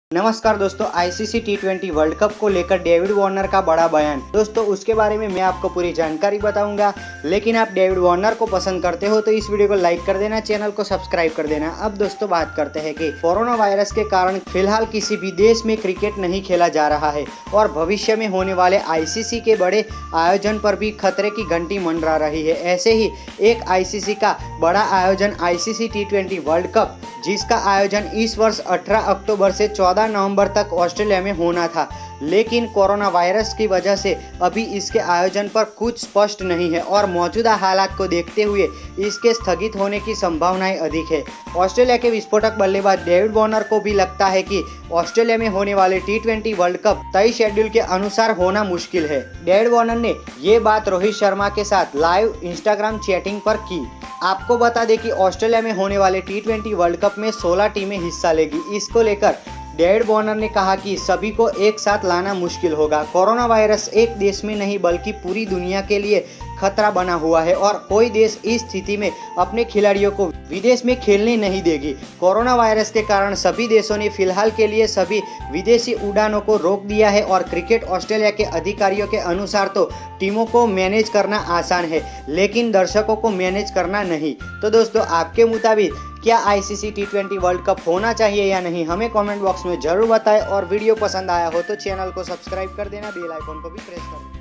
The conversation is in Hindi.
नमस्कार दोस्तों, आईसीसी टी20 वर्ल्ड कप को लेकर डेविड वार्नर का बड़ा बयान। दोस्तों उसके बारे में मैं आपको पूरी जानकारी बताऊंगा, लेकिन आप डेविड वार्नर को पसंद करते हो तो इस वीडियो को लाइक कर देना, चैनल को सब्सक्राइब कर देना। अब दोस्तों बात करते हैं कि कोरोना वायरस के कारण फिलहाल किसी भी देश में क्रिकेट नहीं खेला जा रहा है और भविष्य में होने वाले आईसीसी के बड़े आयोजन पर भी खतरे की घंटी मंडरा रही है। ऐसे ही एक आईसीसी का बड़ा आयोजन आईसीसी टी20 वर्ल्ड कप, जिसका आयोजन इस वर्ष 18 अक्टूबर से 14 नवंबर तक ऑस्ट्रेलिया में होना था, लेकिन कोरोना वायरस की वजह से अभी इसके आयोजन पर कुछ स्पष्ट नहीं है और मौजूदा हालात को देखते हुए इसके स्थगित होने की संभावनाएं अधिक है। ऑस्ट्रेलिया के विस्फोटक बल्लेबाज डेविड वार्नर को भी लगता है कि ऑस्ट्रेलिया में होने वाले टी20 वर्ल्ड कप तय शेड्यूल के अनुसार होना मुश्किल है। डेविड वार्नर ने ये बात रोहित शर्मा के साथ लाइव इंस्टाग्राम चैटिंग पर की। आपको बता दें कि ऑस्ट्रेलिया में होने वाले टी20 वर्ल्ड कप में 16 टीमें हिस्सा लेगी। इसको लेकर डेविड वार्नर ने कहा कि सभी को एक साथ लाना मुश्किल होगा। कोरोना वायरस एक देश में नहीं बल्कि पूरी दुनिया के लिए खतरा बना हुआ है और कोई देश इस स्थिति में अपने खिलाड़ियों को विदेश में खेलने नहीं देगी। कोरोना वायरस के कारण सभी देशों ने फिलहाल के लिए सभी विदेशी उड़ानों को रोक दिया है और क्रिकेट ऑस्ट्रेलिया के अधिकारियों के अनुसार तो टीमों को मैनेज करना आसान है, लेकिन दर्शकों को मैनेज करना नहीं। तो दोस्तों आपके मुताबिक क्या आईसीसी टी20 वर्ल्ड कप होना चाहिए या नहीं, हमें कमेंट बॉक्स में जरूर बताएं और वीडियो पसंद आया हो तो चैनल को सब्सक्राइब कर देना, बेल आइकन को भी प्रेस कर देना।